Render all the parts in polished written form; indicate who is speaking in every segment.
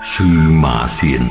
Speaker 1: ซือหมาเซียน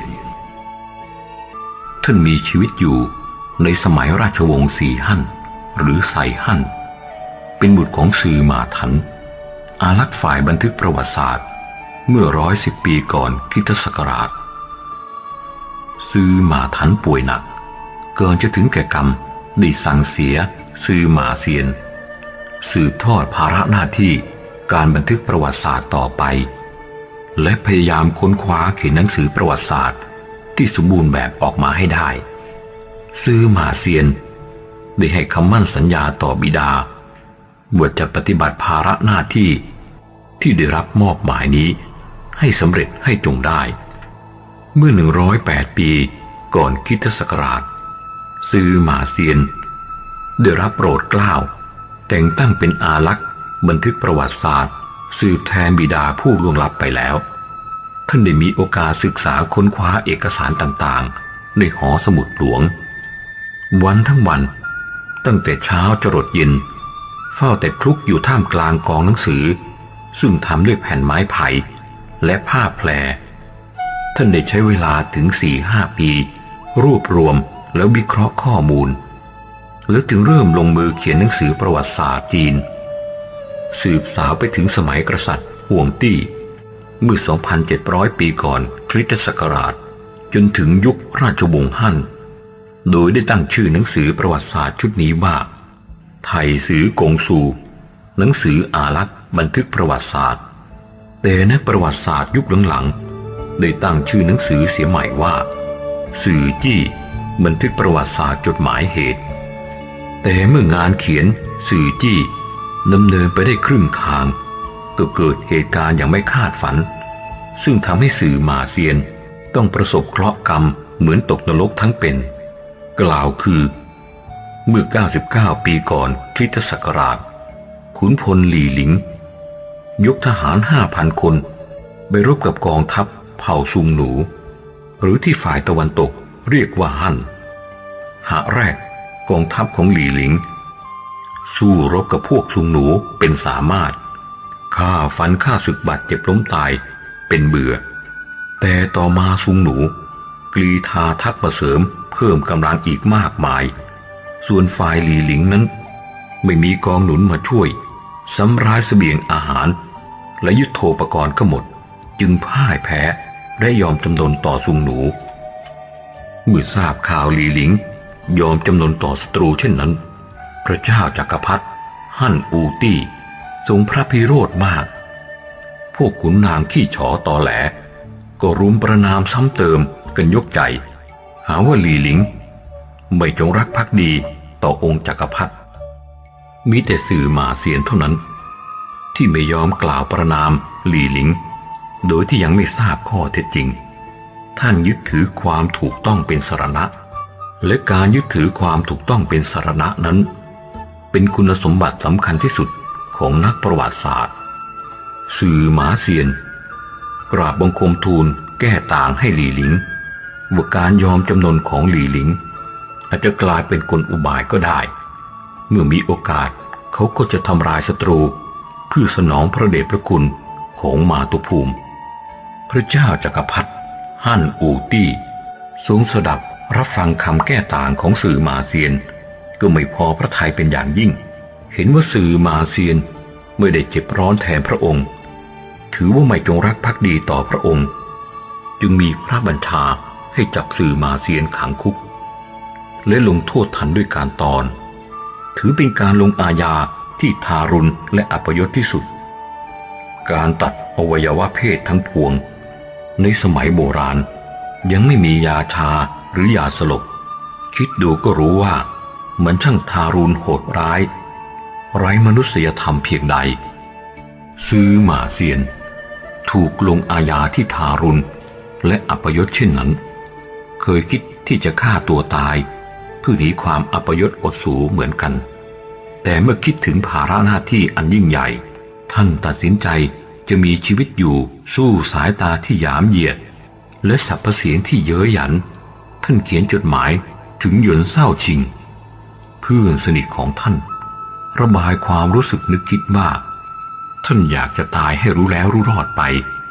Speaker 1: ท่านมีชีวิตอยู่ในสมัยราชวงศ์สีฮั่นหรือไซฮั่นเป็นบุตรของซือหมาถันอารักษ์ฝ่ายบันทึกประวัติศาสตร์เมื่อ110 ปีก่อนคริสตศักราชซือหมาถันป่วยหนักเกินจะถึงแก่กรรมได้สั่งเสียซือหมาเซียนสืบทอดภาระหน้าที่การบันทึกประวัติศาสตร์ต่อไปและพยายามค้นคว้าเขียนหนังสือประวัติศาสตร์ที่สมบูรณ์แบบออกมาให้ได้ซือหมาเซียนได้ให้คำมั่นสัญญาต่อบิดาว่าจะปฏิบัติภาระหน้าที่ที่ได้รับมอบหมายนี้ให้สำเร็จให้จงได้เมื่อ108 ปีก่อนคริสตศักราชซือหมาเซียนได้รับโปรดเกล้าแต่งตั้งเป็นอารักษ์บันทึกประวัติศาสตร์สืบแทนบิดาผู้ล่วงลับไปแล้วท่านได้มีโอกาสศึกษาค้นคว้าเอกสารต่างๆในหอสมุดหลวงวันทั้งวันตั้งแต่เช้าจรดเย็นเฝ้าแต่คลุกอยู่ท่ามกลางกองหนังสือซึ่งทำด้วยแผ่นไม้ไผ่และผ้าแพรท่านได้ใช้เวลาถึง 4-5 ปีรวบรวมแล้ววิเคราะห์ข้อมูลแล้วจึงเริ่มลงมือเขียนหนังสือประวัติศาสตร์จีนสืบสาวไปถึงสมัยกษัตริย์ห่วงตี้เมื่อ 2,700 ปีก่อนคริสตศักราชจนถึงยุคราชวงศ์ฮั่นโดยได้ตั้งชื่อหนังสือประวัติศาสตร์ชุดนี้ว่าไทสือกงซูหนังสืออารักษ์บันทึกประวัติศาสตร์แต่นักประวัติศาสตร์ยุคหลังๆได้ตั้งชื่อหนังสือเสียใหม่ว่าสื่อจี้บันทึกประวัติศาสตร์จดหมายเหตุแต่เมื่องานเขียนสื่อจี้ดำเนินไปได้ครึ่งทางก็เกิดเหตุการณ์อย่างไม่คาดฝันซึ่งทำให้สื่อหมาเซียนต้องประสบเคราะห์กรรมเหมือนตกนรกทั้งเป็นกล่าวคือเมื่อ99 ปีก่อนคริสตศักราชขุนพลหลี่หลิงยกทหาร 5,000 คนไปรบกับกองทัพเผ่าซุงหนูหรือที่ฝ่ายตะวันตกเรียกว่าฮั่นหะแรกกองทัพของหลี่หลิงสู้รบกับพวกซุงหนูเป็นสามารถฆ่าฟันฆ่าศึกบาดเจ็บล้มตายเป็นเบื่อแต่ต่อมาซุงหนูกรีธาทัพมาเสริมเพิ่มกำลังอีกมากมายส่วนฝ่ายหลี่หลิงนั้นไม่มีกองหนุนมาช่วยซ้ำร้ายเสบียงอาหารและยุทโธปกรณ์ก็หมดจึงพ่ายแพ้และยอมจำนนต่อซุงหนูเมื่อทราบข่าวหลี่หลิงยอมจำนนต่อศัตรูเช่นนั้นพระเจ้าจักรพรรดิฮั่นอูตี้ทรงพระพิโรธมากพวกขุนนางขี้ฉอตอแหลก็รุมประณามซ้ำเติมกันยกใจหาว่าหลี่หลิงไม่จงรักภักดีต่อองค์จักรพรรดิมีแต่สื่อหมาเซียนเท่านั้นที่ไม่ยอมกล่าวประณามหลี่หลิงโดยที่ยังไม่ทราบข้อเท็จจริงท่านยึดถือความถูกต้องเป็นสรณะและการยึดถือความถูกต้องเป็นสรณะนั้นเป็นคุณสมบัติสำคัญที่สุดของนักประวัติศาสตร์สื่อหมาเซียนกราบบังคมทูลแก้ต่างให้หลี่หลิงว่าการยอมจำนนของหลี่หลิงอาจจะกลายเป็นกลอุบายก็ได้เมื่อมีโอกาสเขาก็จะทำลายศัตรูเพื่อสนองพระเดชพระคุณของมาตุภูมิพระเจ้าจักรพรรดิฮั่นอูตี้ทรงสดับรับฟังคำแก้ต่างของสื่อหมาเซียนก็ไม่พอพระทัยเป็นอย่างยิ่งเห็นว่าสื่อหมาเซียนไม่ได้เจ็บร้อนแทนพระองค์ถือว่าไม่จงรักภักดีต่อพระองค์จึงมีพระบัญชาให้จับสื่อหมาเซียนขังคุกและลงโทษทันด้วยการตอนถือเป็นการลงอาญาที่ทารุณและอัปยศที่สุดการตัดอวัยวะเพศทั้งพวงในสมัยโบราณยังไม่มียาชาหรือยาสลบคิดดูก็รู้ว่ามันช่างทารุณโหดร้ายไร้มนุษยธรรมเพียงใดซื้อหมาเซียนถูกลงอาญาที่ทารุณและอัปยศเช่นนั้นเคยคิดที่จะฆ่าตัวตายเพื่อหนีความอัปยศอดสูเหมือนกันแต่เมื่อคิดถึงภาระหน้าที่อันยิ่งใหญ่ท่านตัดสินใจจะมีชีวิตอยู่สู้สายตาที่หยามเหยียดและสรรพเสียงที่เย้ยหยันท่านเขียนจดหมายถึงหยวนเศร้าชิงเพื่อนสนิทของท่านระบายความรู้สึกนึกคิดว่าท่านอยากจะตายให้รู้แล้วรู้รอดไป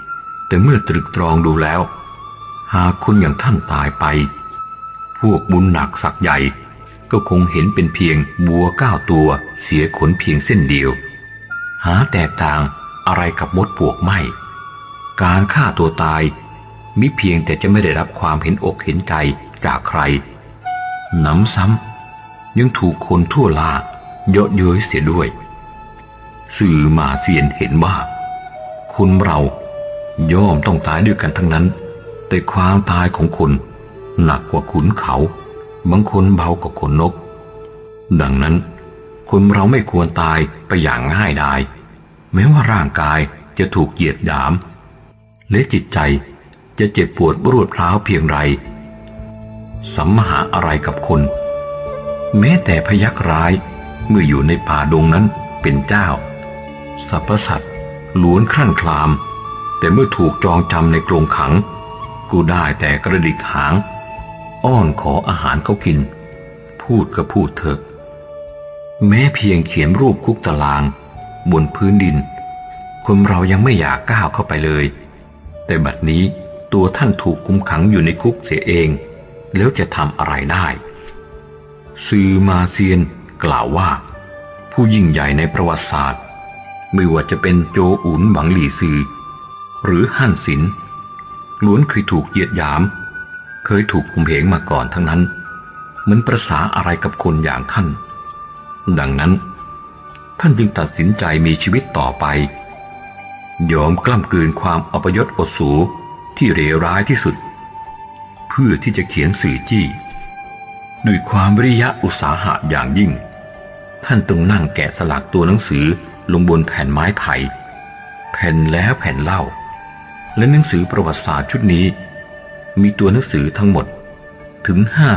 Speaker 1: แต่เมื่อตรึกตรองดูแล้วหากคนอย่างท่านตายไปพวกบุญหนักศักย์ใหญ่ก็คงเห็นเป็นเพียงวัว9 ตัวเสียขนเพียงเส้นเดียวหาแตกต่างอะไรกับมดปลวกไม่การฆ่าตัวตายมิเพียงแต่จะไม่ได้รับความเห็นอกเห็นใจจากใครหนำซ้ำยังถูกคนทั่วลาเยาะเย้ยเสียด้วยสื่อมาเซียนเห็นว่าคนเราย่อมต้องตายด้วยกันทั้งนั้นแต่ความตายของคนหนักกว่าขุนเขาบางคนเบากว่าขนนกดังนั้นคนเราไม่ควรตายไปอย่างง่ายดายแม้ว่าร่างกายจะถูกเหยียดหยามและจิตใจจะเจ็บปวดรวดร้าวเพียงไรสัมมหาอะไรกับคนแม้แต่พยัคฆ์ร้ายเมื่ออยู่ในป่าดงนั้นเป็นเจ้าสรรพสัตว์ล้วนครั่นคลามแต่เมื่อถูกจองจำในกรงขังก็ได้แต่กระดิกหางอ้อนขออาหารเขากินพูดก็พูดเถอะแม้เพียงเขียนรูปคุกตารางบนพื้นดินคนเรายังไม่อยากก้าวเข้าไปเลยแต่บัดนี้ตัวท่านถูกคุมขังอยู่ในคุกเสียเองแล้วจะทำอะไรได้ซือมาเซียนกล่าวว่าผู้ยิ่งใหญ่ในประวัติศาสตร์ไม่ว่าจะเป็นโจอุ๋นหวังหลี่ซือหรือฮั่นสินล้วนเคยถูกเหยียดหยามเคยถูกข่มเหงมาก่อนทั้งนั้นมันประสาอะไรกับคนอย่างท่านดังนั้นท่านจึงตัดสินใจมีชีวิตต่อไปยอมกล้ำกลืนความอัปยศอดสูที่เลวร้ายที่สุดเพื่อที่จะเขียนสื่อจี้ด้วยความวิริยะอุตสาหะอย่างยิ่งท่านต้องนั่งแกะสลักตัวหนังสือลงบนแผ่นไม้ไผ่แผ่นแล้วแผ่นเล่าและหนังสือประวัติศาสตร์ชุดนี้มีตัวหนังสือทั้งหมดถึง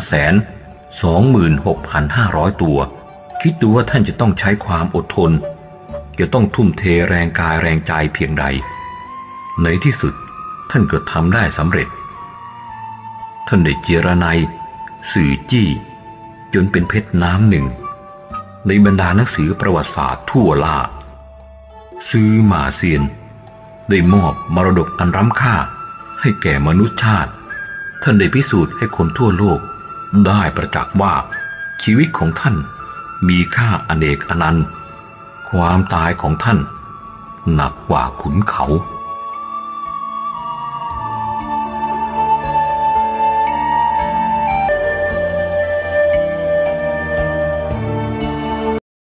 Speaker 1: 526,500 ตัวคิดดูว่าท่านจะต้องใช้ความอดทนจะต้องทุ่มเทแรงกายแรงใจเพียงใดในที่สุดท่านก็ทำได้สำเร็จท่านได้เจรไนสื่อจี้จนเป็นเพชรน้ำหนึ่งในบรรดาหนังสือประวัติศาสตร์ทั่วลาซื้อหมาเซียนได้มอบมรดกอันล้ำค่าให้แก่มนุษยชาติท่านได้พิสูจน์ให้คนทั่วโลกได้ประจักษ์ว่าชีวิตของท่านมีค่าอเนกอนันต์ความตายของท่านหนักกว่าขุนเขา